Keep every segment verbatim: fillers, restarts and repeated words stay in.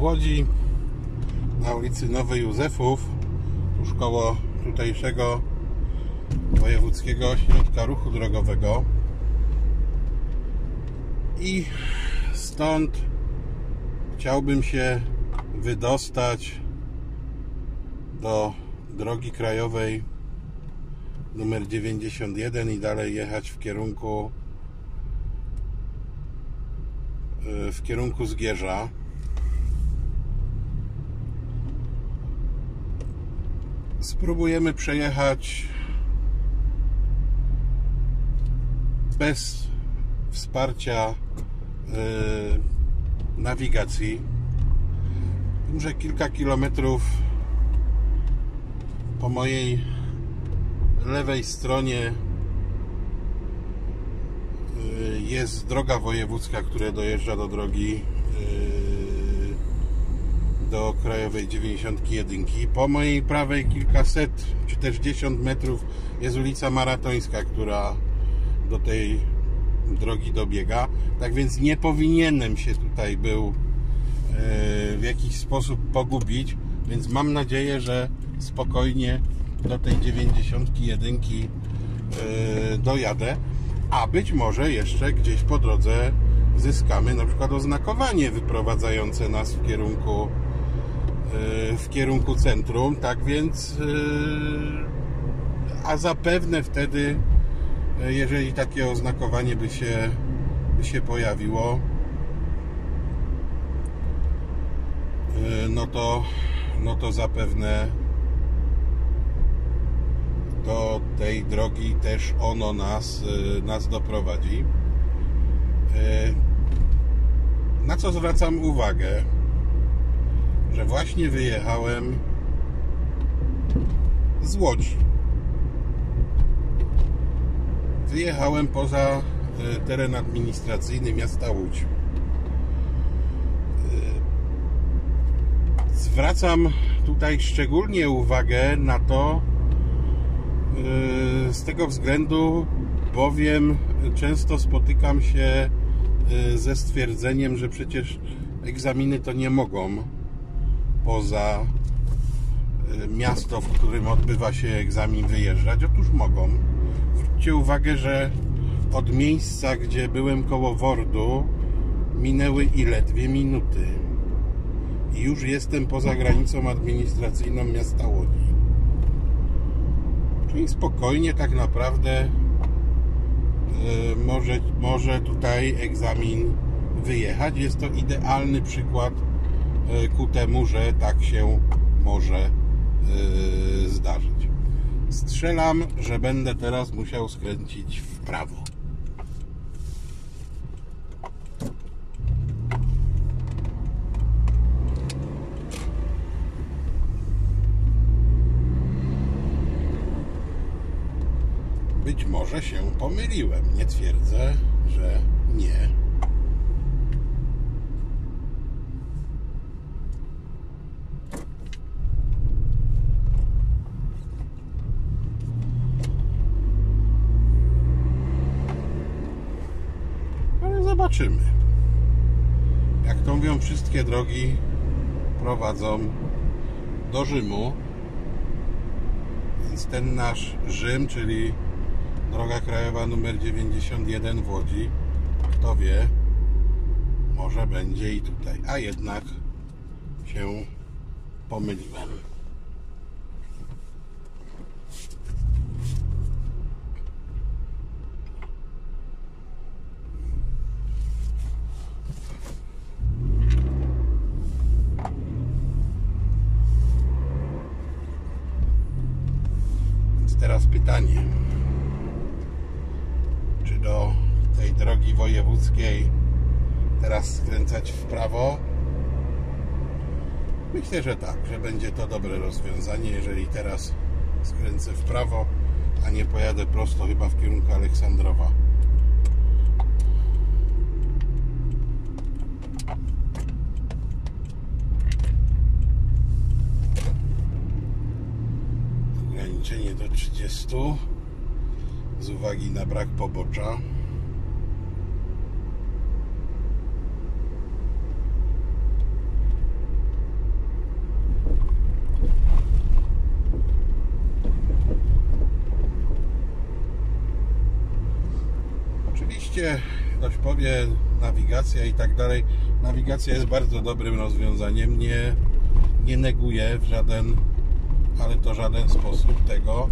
Łodzi, na ulicy Nowy Józefów, tuż koło tutejszego Wojewódzkiego Ośrodka Ruchu Drogowego, i stąd chciałbym się wydostać do drogi krajowej numer dziewięćdziesiąt jeden i dalej jechać w kierunku w kierunku Zgierza. Spróbujemy przejechać bez wsparcia yy, nawigacji. Może kilka kilometrów po mojej lewej stronie yy, jest droga wojewódzka, która dojeżdża do drogi yy, do krajowej dziewięćdziesiąt jeden. Po mojej prawej kilkaset czy też dziesiąt metrów jest ulica Maratońska, która do tej drogi dobiega. Tak więc nie powinienem się tutaj był w jakiś sposób pogubić, więc mam nadzieję, że spokojnie do tej dziewięćdziesiąt jeden dojadę, a być może jeszcze gdzieś po drodze zyskamy na przykład oznakowanie wyprowadzające nas w kierunku w kierunku centrum. Tak więc a zapewne wtedy, jeżeli takie oznakowanie by się, by się pojawiło, no to, no to zapewne do tej drogi też ono nas, nas doprowadzi. Na co zwracam uwagę, że właśnie wyjechałem z Łodzi. Wyjechałem poza teren administracyjny miasta Łódź. Zwracam tutaj szczególnie uwagę na to z tego względu, bowiem często spotykam się ze stwierdzeniem, że przecież egzaminy to nie mogą poza miasto, w którym odbywa się egzamin, wyjeżdżać. Otóż mogą. Zwróćcie uwagę, że od miejsca, gdzie byłem koło Wordu, minęły ile? Dwie minuty. I już jestem poza granicą administracyjną miasta Łodzi. Czyli spokojnie tak naprawdę yy, może, może tutaj egzamin wyjechać. Jest to idealny przykład yy, ku temu, że tak się może yy, zdarzyć. Strzelam, że będę teraz musiał skręcić w prawo. Być może się pomyliłem. Nie twierdzę, że nie. Ale zobaczymy. Jak to mówią, wszystkie drogi prowadzą do Rzymu. Więc ten nasz Rzym, czyli droga krajowa numer dziewięćdziesiąt jeden w Łodzi, kto wie, może będzie i tutaj, a jednak się pomyliłem. Więc teraz pytanie, czy do tej drogi wojewódzkiej teraz skręcać w prawo? Myślę, że tak, że będzie to dobre rozwiązanie, jeżeli teraz skręcę w prawo, a nie pojadę prosto chyba w kierunku Aleksandrowa. Ograniczenie do trzydziestu z uwagi na brak pobocza. powie, ktoś powie nawigacja i tak dalej. Nawigacja jest bardzo dobrym rozwiązaniem. Nie, nie neguję w żaden, ale to żaden sposób tego.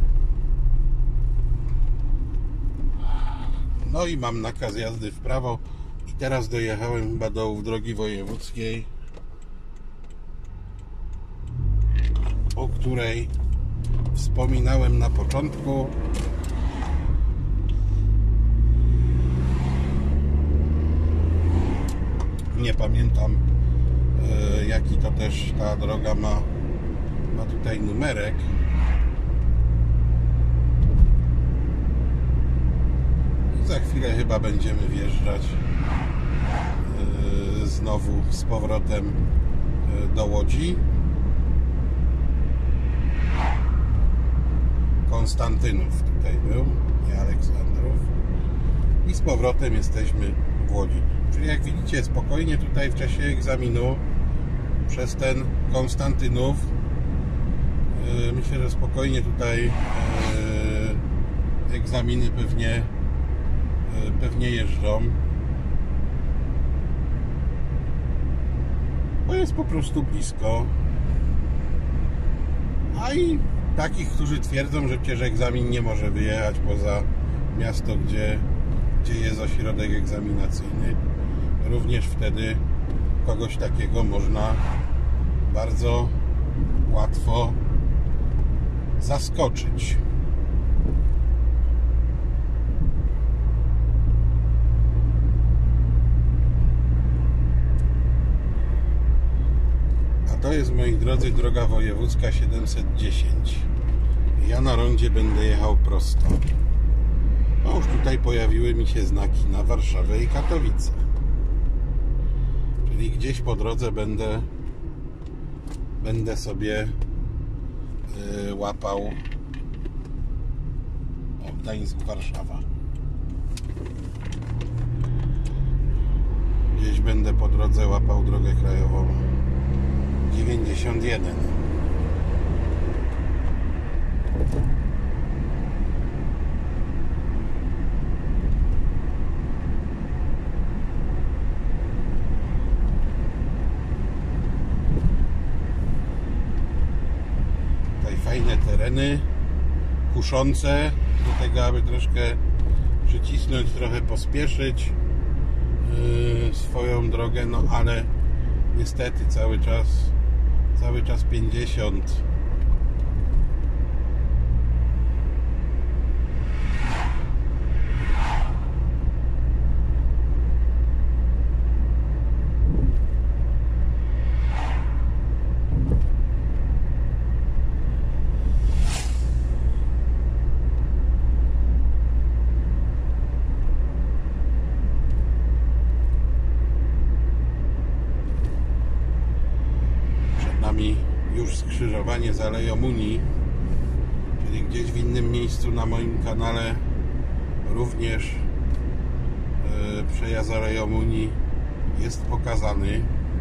No i mam nakaz jazdy w prawo. I teraz dojechałem chyba do drogi wojewódzkiej, o której wspominałem na początku. Nie pamiętam jaki to też ta droga ma, ma tutaj numerek. I za chwilę chyba będziemy wjeżdżać znowu z powrotem do Łodzi. Konstantynów tutaj był, nie Aleksandrów. I z powrotem jesteśmy w Łodzi. Czyli jak widzicie, spokojnie tutaj w czasie egzaminu przez ten Konstantynów yy, myślę, że spokojnie tutaj yy, egzaminy pewnie yy, pewnie jeżdżą, bo jest po prostu blisko. A i takich, którzy twierdzą, że przecież egzamin nie może wyjechać poza miasto, gdzie, gdzie jest ośrodek egzaminacyjny, również wtedy kogoś takiego można bardzo łatwo zaskoczyć. A to jest, moi drodzy, droga wojewódzka siedemset dziesięć. Ja na rondzie będę jechał prosto. No już tutaj pojawiły mi się znaki na Warszawę i Katowice. Czyli gdzieś po drodze będę będę sobie yy, łapał o, Gdańsk, Warszawa. Gdzieś będę po drodze łapał drogę krajową dziewięćdziesiąt jeden. Fajne tereny, kuszące do tego, aby troszkę przycisnąć, trochę pospieszyć yy, swoją drogę, no ale niestety cały czas cały czas pięćdziesiąt. Już skrzyżowanie z Aleją Unii, czyli gdzieś w innym miejscu na moim kanale również yy, przejazd Aleją Unii jest pokazany.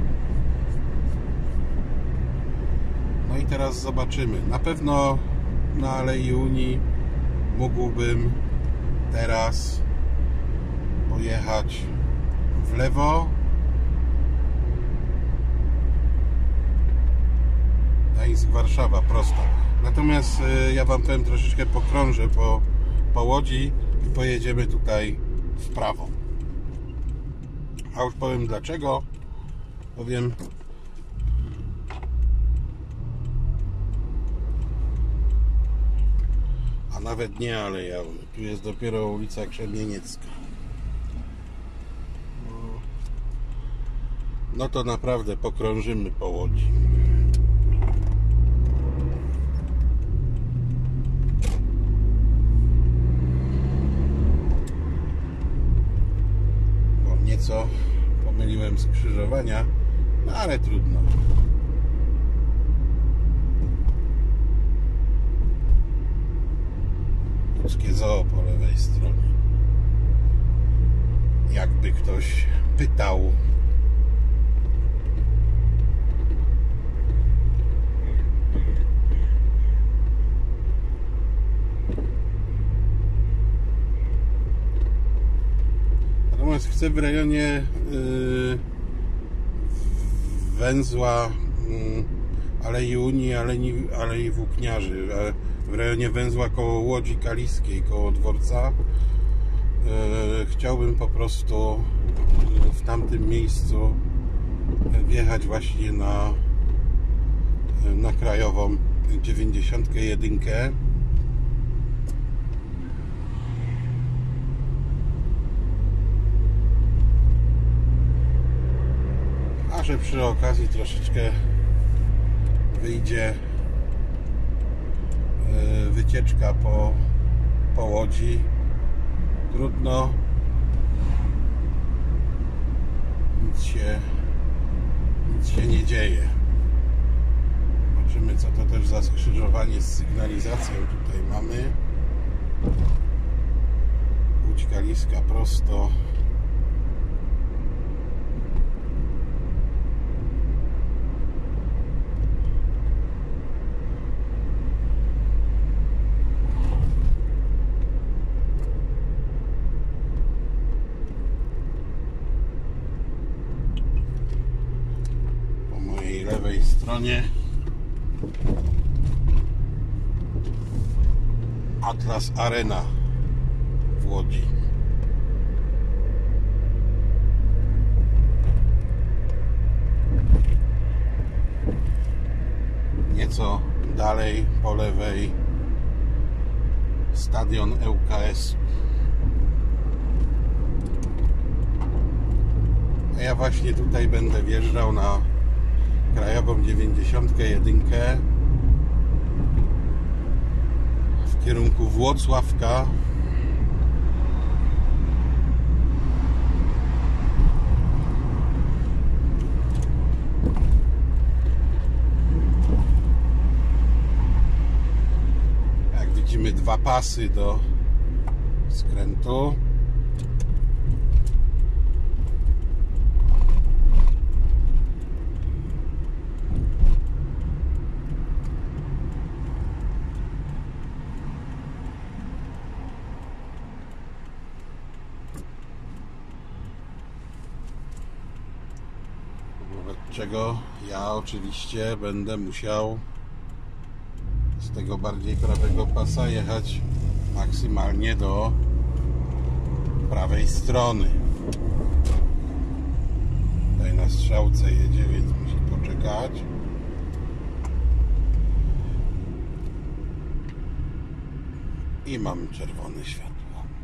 No i teraz zobaczymy. Na pewno na Alei Unii mógłbym teraz pojechać w lewo, Gdańsk, Warszawa, prosto. Natomiast y, ja wam powiem, troszeczkę pokrążę po, po Łodzi i pojedziemy tutaj w prawo. A już powiem dlaczego. Powiem, a nawet nie Aleja Unii. Tu jest dopiero ulica Krzemieniecka. No to naprawdę pokrążymy po Łodzi. Nieco pomyliłem skrzyżowania, no ale trudno. Łódzkie zoo po lewej stronie. Jakby ktoś pytał. Miejsce w rejonie yy, węzła yy, Alei Unii, Alei, Alei Włókniarzy, w rejonie węzła koło Łodzi Kaliskiej, koło dworca. Yy, chciałbym po prostu w tamtym miejscu wjechać właśnie na, na krajową dziewięćdziesiątkę jeden. A że przy okazji troszeczkę wyjdzie wycieczka po, po Łodzi. Trudno, nic się nic się nie dzieje. Zobaczymy, co to też za skrzyżowanie z sygnalizacją tutaj mamy. Łódź Kaliska prosto. Lewej stronie Atlas Arena w Łodzi. Nieco dalej po lewej stadion E U K S. A ja właśnie tutaj będę wjeżdżał na krajową dziewięćdziesiątkę jeden w kierunku Włocławka. Jak widzimy, dwa pasy do skrętu. Czego ja oczywiście będę musiał z tego bardziej prawego pasa jechać maksymalnie do prawej strony. Tutaj na strzałce jedzie, więc musi poczekać. I mam czerwone światło.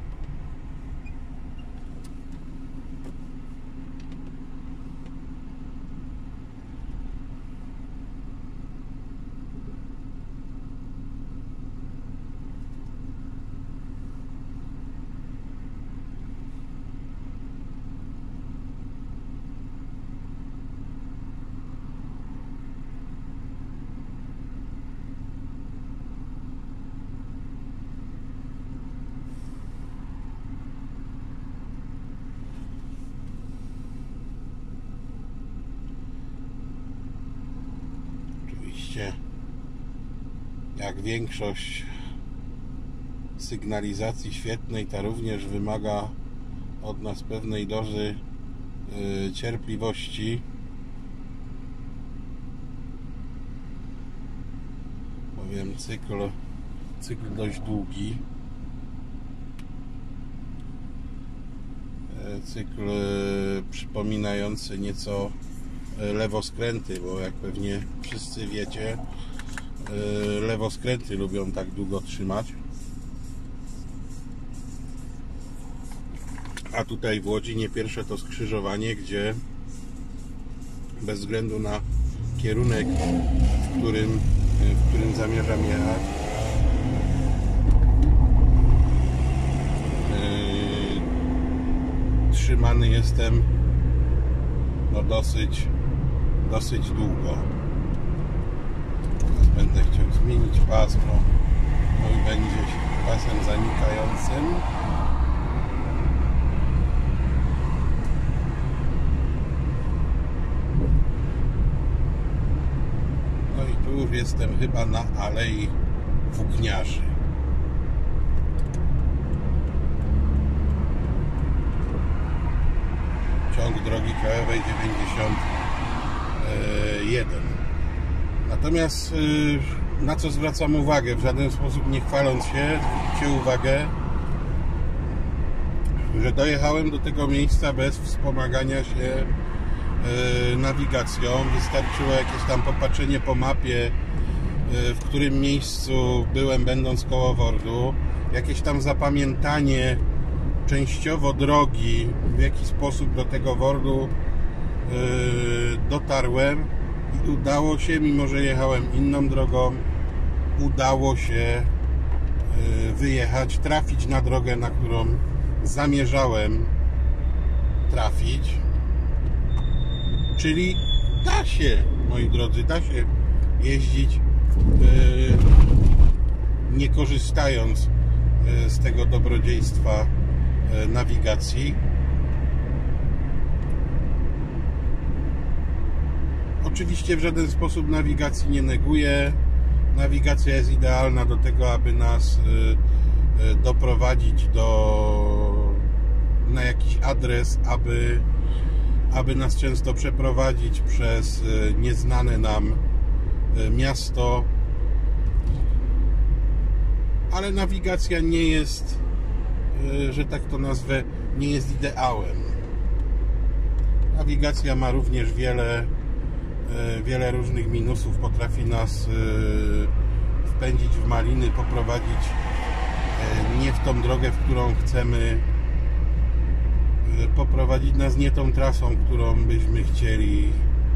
Jak większość sygnalizacji świetnej, ta również wymaga od nas pewnej dozy yy, cierpliwości. Powiem, cykl, cykl dość długi. Yy, cykl yy, przypominający nieco yy, lewoskręty, bo jak pewnie wszyscy wiecie, lewoskręty lubią tak długo trzymać. A tutaj w Łodzi nie pierwsze to skrzyżowanie, gdzie bez względu na kierunek, w którym, w którym zamierzam jechać, yy, trzymany jestem no dosyć dosyć długo. Będę chciał zmienić pas, bo mój będzie pasem zanikającym. No i tu już jestem chyba na Alei Włókniarzy. No ciąg drogi krajowej dziewięćdziesiąt jeden. Natomiast na co zwracam uwagę, w żaden sposób nie chwaląc się, zwróćcie uwagę, że dojechałem do tego miejsca bez wspomagania się nawigacją. Wystarczyło jakieś tam popatrzenie po mapie, w którym miejscu byłem, będąc koło Wordu, jakieś tam zapamiętanie częściowo drogi, w jaki sposób do tego Wordu dotarłem i udało się, mimo że jechałem inną drogą, udało się wyjechać, trafić na drogę, na którą zamierzałem trafić. Czyli da się, moi drodzy, da się jeździć nie korzystając z tego dobrodziejstwa nawigacji. Oczywiście w żaden sposób nawigacji nie neguję. Nawigacja jest idealna do tego, aby nas doprowadzić do na jakiś adres, aby, aby nas często przeprowadzić przez nieznane nam miasto. Ale nawigacja nie jest, że tak to nazwę, nie jest ideałem. Nawigacja ma również wiele wiele różnych minusów, potrafi nas wpędzić w maliny, poprowadzić nie w tą drogę, w którą chcemy, poprowadzić nas nie tą trasą, którą byśmy chcieli,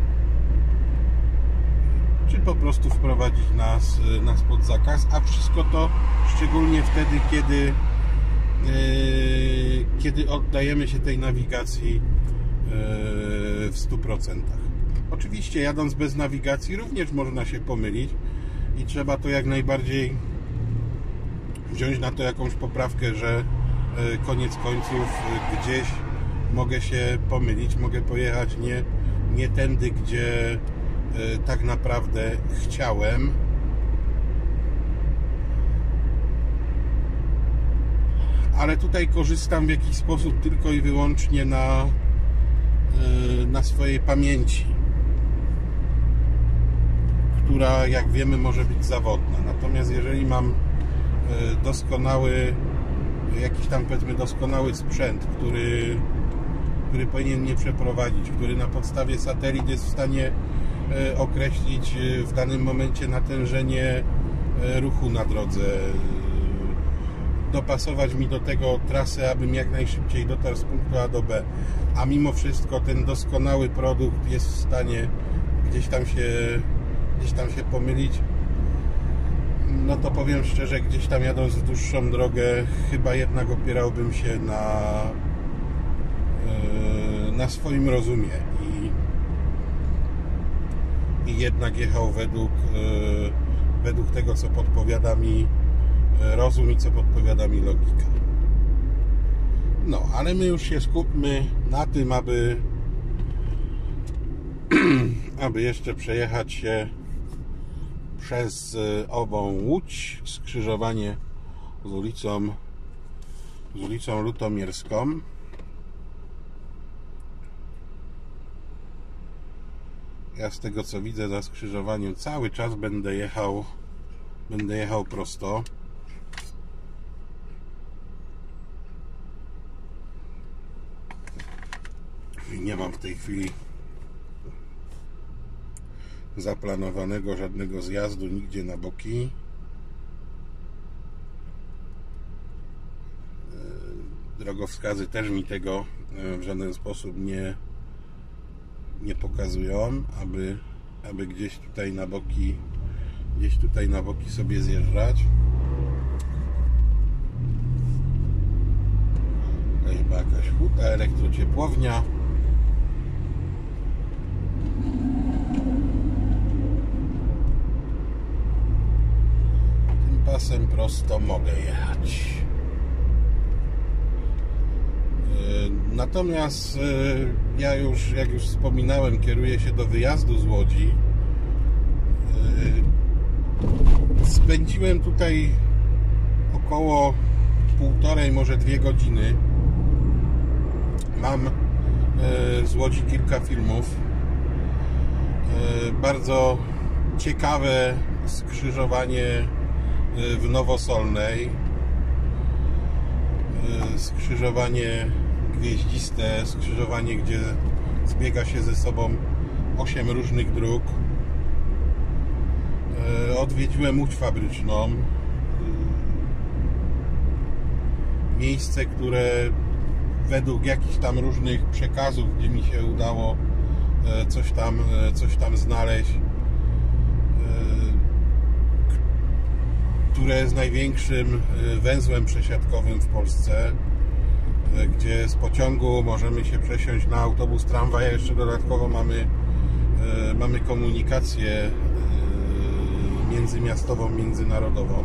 czy po prostu wprowadzić nas, nas pod zakaz, a wszystko to szczególnie wtedy, kiedy kiedy oddajemy się tej nawigacji w stu procentach. Oczywiście jadąc bez nawigacji również można się pomylić i trzeba to jak najbardziej wziąć na to jakąś poprawkę, że koniec końców gdzieś mogę się pomylić, mogę pojechać nie, nie tędy, gdzie tak naprawdę chciałem. Ale tutaj korzystam w jakiś sposób tylko i wyłącznie na, na swojej pamięci, która, jak wiemy, może być zawodna. Natomiast jeżeli mam doskonały, jakiś tam, powiedzmy, doskonały sprzęt, który, który powinien mnie przeprowadzić, który na podstawie satelit jest w stanie określić w danym momencie natężenie ruchu na drodze, dopasować mi do tego trasę, abym jak najszybciej dotarł z punktu A do B, a mimo wszystko ten doskonały produkt jest w stanie gdzieś tam się gdzieś tam się pomylić, no to powiem szczerze, gdzieś tam jadąc w dłuższą drogę, chyba jednak opierałbym się na na swoim rozumie i, i jednak jechał według według tego, co podpowiada mi rozum i co podpowiada mi logika. No, ale my już się skupmy na tym, aby aby jeszcze przejechać się przez ową Łódź, skrzyżowanie z ulicą z ulicą Lutomierską. Ja z tego, co widzę za skrzyżowaniem, cały czas będę jechał będę jechał prosto. Nie mam w tej chwili zaplanowanego żadnego zjazdu nigdzie na boki. Drogowskazy też mi tego w żaden sposób nie, nie pokazują, aby, aby gdzieś tutaj na boki gdzieś tutaj na boki sobie zjeżdżać. To chyba jakaś huta, elektrociepłownia. Tym pasem prosto mogę jechać. Natomiast ja już, jak już wspominałem, kieruję się do wyjazdu z Łodzi. Spędziłem tutaj około półtorej, może dwie godziny. Mam z Łodzi kilka filmów. Bardzo ciekawe skrzyżowanie w Nowosolnej. Skrzyżowanie gwieździste, skrzyżowanie, gdzie zbiega się ze sobą osiem różnych dróg. Odwiedziłem Łódź Fabryczną. Miejsce, które według jakichś tam różnych przekazów, gdzie mi się udało coś tam, coś tam znaleźć, które jest największym węzłem przesiadkowym w Polsce, gdzie z pociągu możemy się przesiąść na autobus, tramwaj, a jeszcze dodatkowo mamy, mamy komunikację międzymiastową, międzynarodową.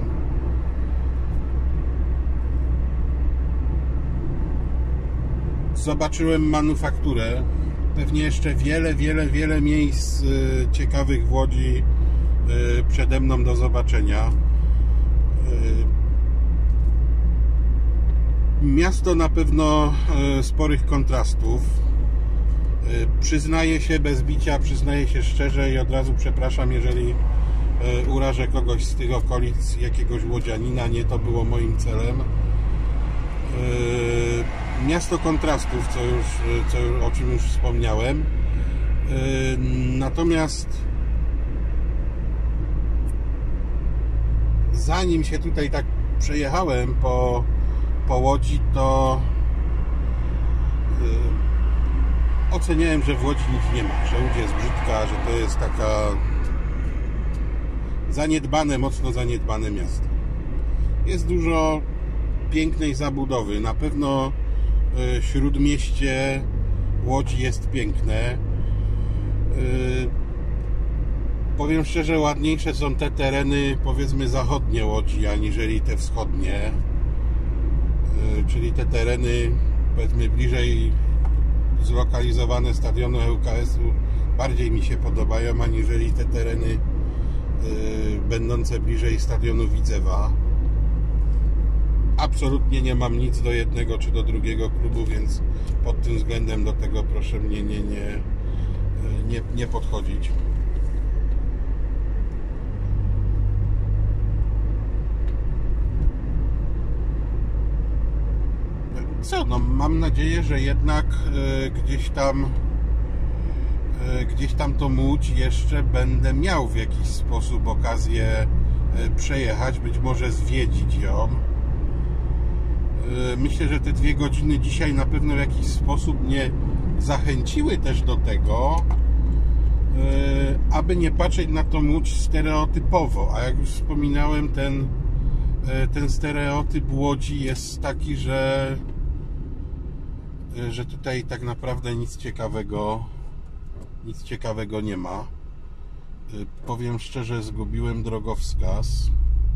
Zobaczyłem manufakturę, pewnie jeszcze wiele, wiele, wiele miejsc ciekawych w Łodzi przede mną do zobaczenia. Miasto na pewno sporych kontrastów. Przyznaję się bez bicia, przyznaję się szczerze i od razu przepraszam, jeżeli urażę kogoś z tych okolic, jakiegoś łodzianina, nie to było moim celem. Miasto kontrastów, co już, co, o czym już wspomniałem. Natomiast zanim się tutaj tak przejechałem po, po Łodzi, to yy, oceniałem, że w Łodzi nic nie ma, że Łódź jest brzydka, że to jest taka zaniedbane, mocno zaniedbane miasto. Jest dużo pięknej zabudowy. Na pewno yy, śródmieście Łodzi jest piękne. Yy, Powiem szczerze, ładniejsze są te tereny, powiedzmy, zachodnie Łodzi, aniżeli te wschodnie. Czyli te tereny, powiedzmy, bliżej zlokalizowane stadionu L K S-u bardziej mi się podobają, aniżeli te tereny będące bliżej stadionu Widzewa. Absolutnie nie mam nic do jednego czy do drugiego klubu, więc pod tym względem do tego proszę mnie nie, nie, nie, nie podchodzić. Co, no mam nadzieję, że jednak y, gdzieś tam y, gdzieś tam tą Łódź jeszcze będę miał w jakiś sposób okazję y, przejechać, być może zwiedzić ją. Y, myślę, że te dwie godziny dzisiaj na pewno w jakiś sposób mnie zachęciły też do tego, y, aby nie patrzeć na tą Łódź stereotypowo, a jak już wspominałem, ten, y, ten stereotyp Łodzi jest taki, że że tutaj tak naprawdę nic ciekawego nic ciekawego nie ma. Powiem szczerze, zgubiłem drogowskaz.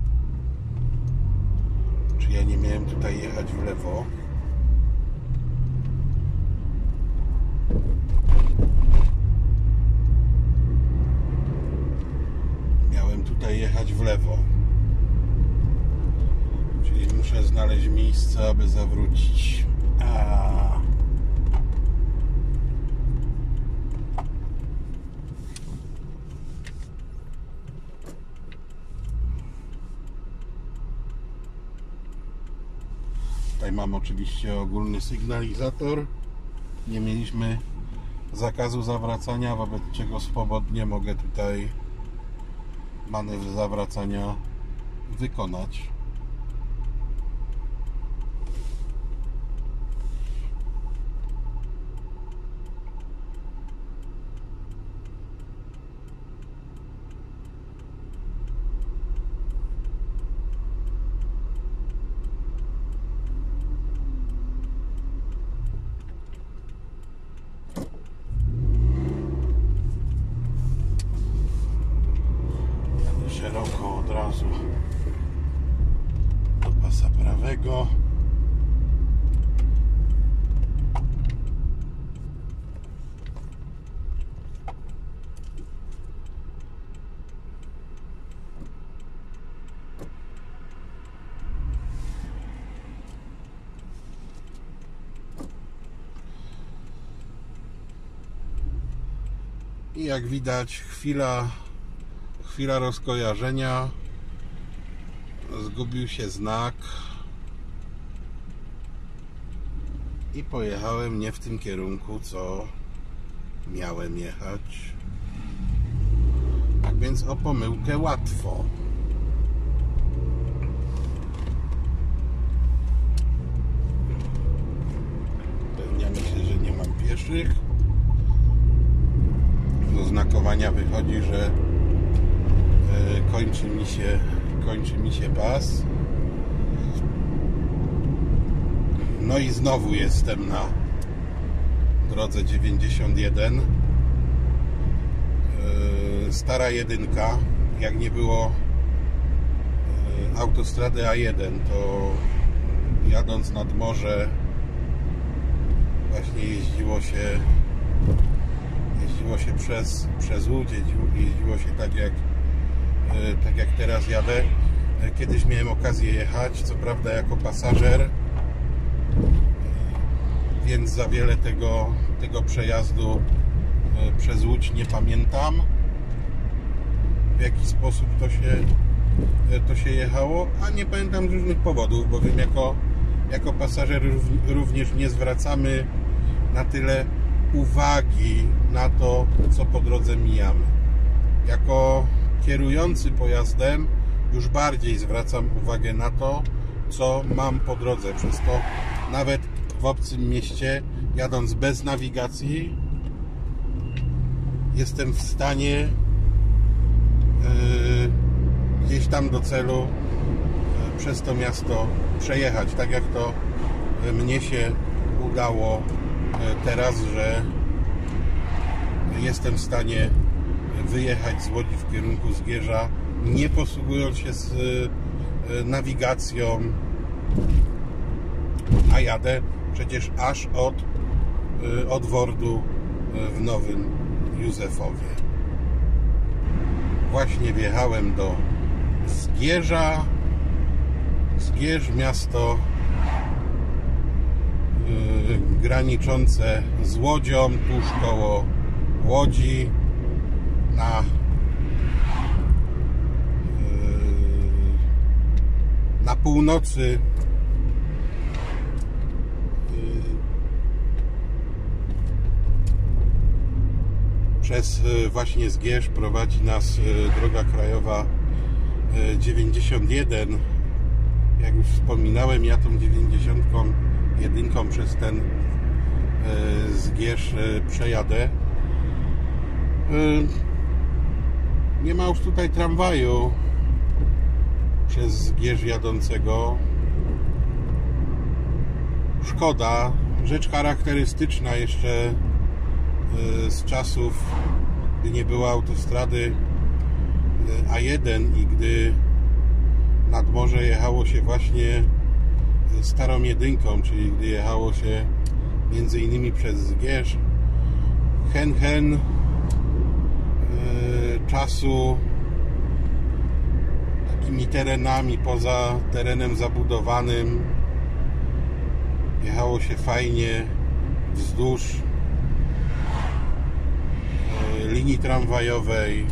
Czy ja nie miałem tutaj jechać w lewo? Miałem tutaj jechać w lewo. Czyli muszę znaleźć miejsce, aby zawrócić. A... Tutaj mam oczywiście ogólny sygnalizator. Nie mieliśmy zakazu zawracania, wobec czego swobodnie mogę tutaj manewr zawracania wykonać. Szeroko od razu do pasa prawego. I jak widać, chwila, chwila rozkojarzenia. Zgubił się znak i pojechałem nie w tym kierunku, co miałem jechać. Tak więc o pomyłkę łatwo. Upewniamy się, że nie mam pieszych. Z oznakowania wychodzi, że kończy mi się, kończy mi się pas. No i znowu jestem na drodze dziewięćdziesiąt jeden. Stara jedynka. Jak nie było autostrady A jeden, to jadąc nad morze właśnie jeździło się jeździło się przez, przez Łódź, jeździło się tak jak tak jak teraz jadę. Kiedyś miałem okazję jechać, co prawda jako pasażer, więc za wiele tego, tego przejazdu przez Łódź nie pamiętam, w jaki sposób to się, to się jechało, a nie pamiętam z różnych powodów, bowiem jako, jako pasażer również nie zwracamy na tyle uwagi na to, co po drodze mijamy. Jako kierujący pojazdem już bardziej zwracam uwagę na to, co mam po drodze. Przez to nawet w obcym mieście, jadąc bez nawigacji, jestem w stanie yy, gdzieś tam do celu yy, przez to miasto przejechać. Tak jak to yy, mnie się udało yy, teraz, że jestem w stanie wyjechać z Łodzi w kierunku Zgierza, nie posługując się z yy, nawigacją, a jadę przecież aż od, yy, od Wordu yy, w Nowym Józefowie. Właśnie wjechałem do Zgierza. Zgierz, miasto yy, graniczące z Łodzią, tuż koło Łodzi, na yy, na północy przez właśnie Zgierz prowadzi nas droga krajowa dziewięćdziesiąt jeden. Jak już wspominałem, ja tą dziewięćdziesiąt jeden przez ten Zgierz przejadę. Nie ma już tutaj tramwaju przez Zgierz jadącego. Szkoda. Rzecz charakterystyczna jeszcze z czasów, gdy nie było autostrady A jeden i gdy nad morze jechało się właśnie starą jedynką, czyli gdy jechało się między innymi przez Zgierz. Hen hen czasu takimi terenami poza terenem zabudowanym jechało się fajnie wzdłuż linii tramwajowej.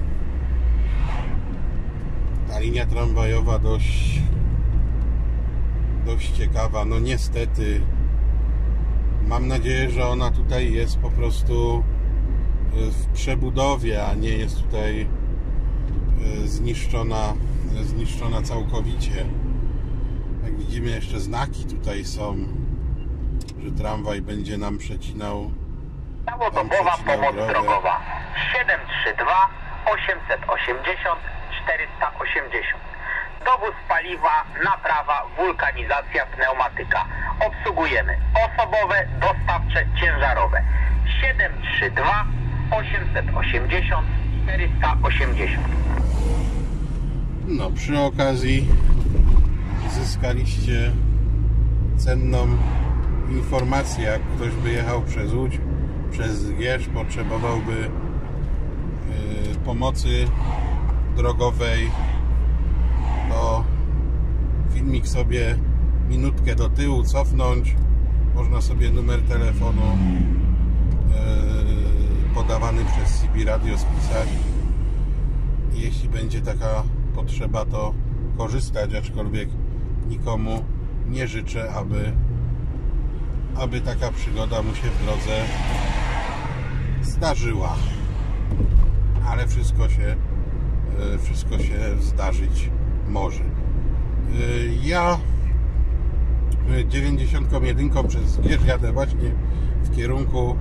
Ta linia tramwajowa dość dość ciekawa. No niestety mam nadzieję, że ona tutaj jest po prostu w przebudowie, a nie jest tutaj zniszczona zniszczona całkowicie. Jak widzimy, jeszcze znaki tutaj są, że tramwaj będzie nam przecinał Całodobowa pomoc drogowa siedem trzy dwa osiemset osiemdziesiąt czterysta osiemdziesiąt. Dowóz paliwa, naprawa, wulkanizacja, pneumatyka. Obsługujemy osobowe, dostawcze, ciężarowe. siedem trzy dwa osiemset osiemdziesiąt czterysta osiemdziesiąt. No, przy okazji zyskaliście cenną informację. Jak ktoś by jechał przez Łódź, przez Zgierz, potrzebowałby yy, pomocy drogowej, to filmik sobie minutkę do tyłu cofnąć, można sobie numer telefonu yy, podawany przez C B Radio spisać. Jeśli będzie taka potrzeba, to korzystać, aczkolwiek nikomu nie życzę, aby, aby taka przygoda mu się w drodze zdarzyła. Ale wszystko się, wszystko się zdarzyć może. Ja dziewięćdziesiątką jeden przez Zgierz jadę właśnie w kierunku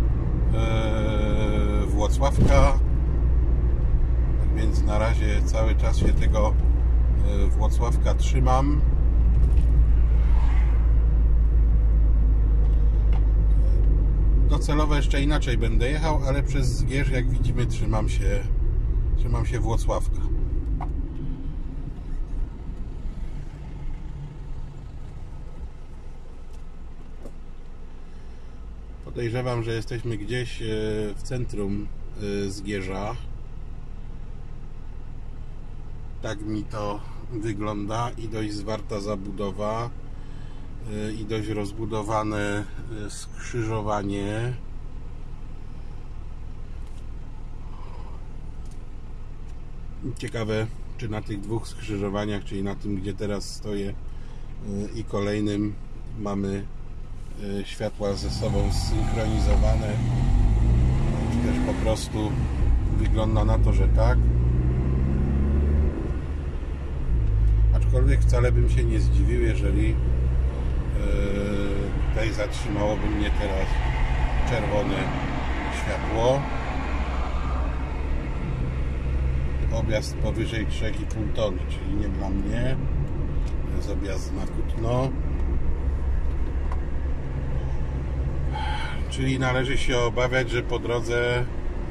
Włocławka. Tak więc na razie cały czas się tego Włocławka trzymam. Docelowo jeszcze inaczej będę jechał, ale przez Zgierz, jak widzimy, trzymam się, trzymam się Włocławka. Podejrzewam, że jesteśmy gdzieś w centrum Zgierza. Tak mi to wygląda i dość zwarta zabudowa i dość rozbudowane skrzyżowanie. Ciekawe, czy na tych dwóch skrzyżowaniach, czyli na tym, gdzie teraz stoję, i kolejnym, mamy światła ze sobą zsynchronizowane, czy też po prostu wygląda na to, że tak. Aczkolwiek wcale bym się nie zdziwił, jeżeli tutaj zatrzymałoby mnie teraz czerwone światło. Objazd powyżej trzy i pół tony, czyli nie dla mnie. To jest objazd na Kutno. Czyli należy się obawiać, że po drodze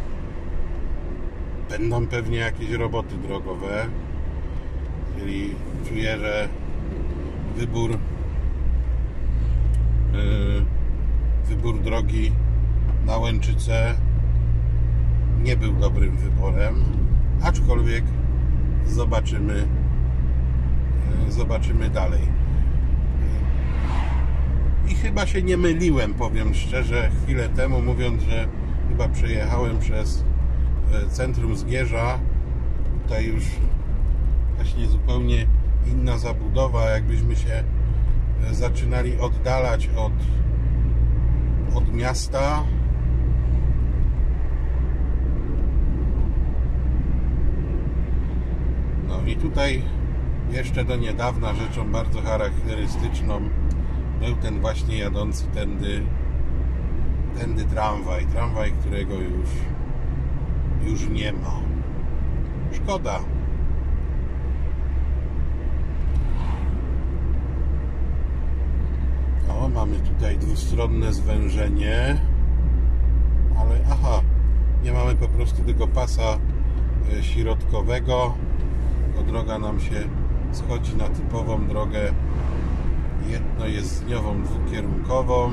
będą pewnie jakieś roboty drogowe. Czyli czuję, że wybór yy, wybór drogi na Łęczycę nie był dobrym wyborem, aczkolwiek zobaczymy yy, zobaczymy dalej. Yy, I chyba się nie myliłem, powiem szczerze, chwilę temu, mówiąc, że chyba przejechałem przez yy, centrum Zgierza. Tutaj już właśnie zupełnie inna zabudowa, jakbyśmy się zaczynali oddalać od, od miasta. No i tutaj jeszcze do niedawna rzeczą bardzo charakterystyczną był ten właśnie jadący tędy, tędy tramwaj. Tramwaj, którego już, już nie ma. Szkoda. O, mamy tutaj dwustronne zwężenie, ale aha, nie mamy po prostu tego pasa środkowego, bo droga nam się schodzi na typową drogę jednojezdniową, dwukierunkową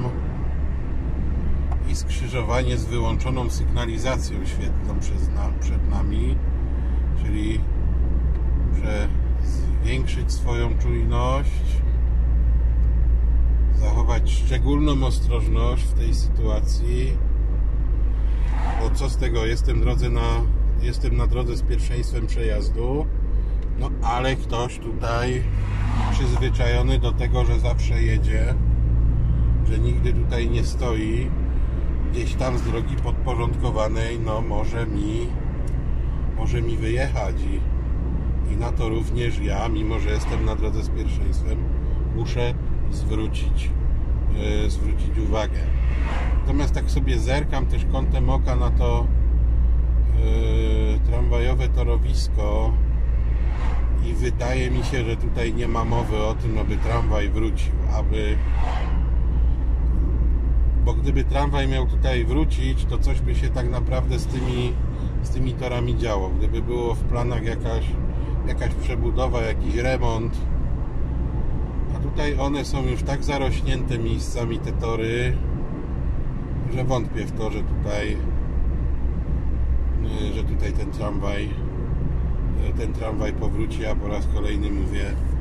i skrzyżowanie z wyłączoną sygnalizacją świetlną przez na, przed nami, czyli muszę zwiększyć swoją czujność, zachować szczególną ostrożność w tej sytuacji, bo co z tego, jestem, drodze na, jestem na drodze z pierwszeństwem przejazdu, no ale ktoś tutaj przyzwyczajony do tego, że zawsze jedzie, że nigdy tutaj nie stoi, gdzieś tam z drogi podporządkowanej, no może mi może mi wyjechać i, i na to również ja, mimo że jestem na drodze z pierwszeństwem, muszę zwrócić, yy, zwrócić uwagę. Natomiast tak sobie zerkam też kątem oka na to yy, tramwajowe torowisko i wydaje mi się, że tutaj nie ma mowy o tym, aby tramwaj wrócił, aby... bo gdyby tramwaj miał tutaj wrócić, to coś by się tak naprawdę z tymi, z tymi torami działo. Gdyby było w planach jakaś, jakaś przebudowa, jakiś remont, a tutaj one są już tak zarośnięte miejscami, te tory, że wątpię w to, że tutaj że tutaj ten tramwaj ten tramwaj powróci, a po raz kolejny mówię,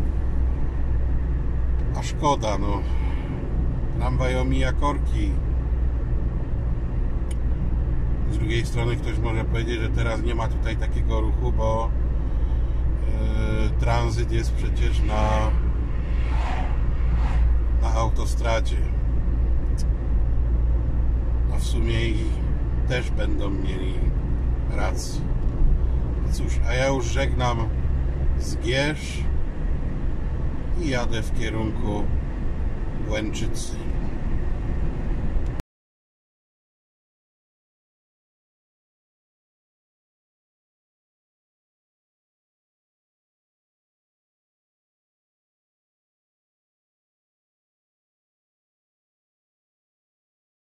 a szkoda, no tramwaj omija korki. Z drugiej strony ktoś może powiedzieć, że teraz nie ma tutaj takiego ruchu, bo yy, tranzyt jest przecież na, na autostradzie. No w sumie i też będą mieli rację. Cóż, a ja już żegnam Zgierz i jadę w kierunku Łęczycy.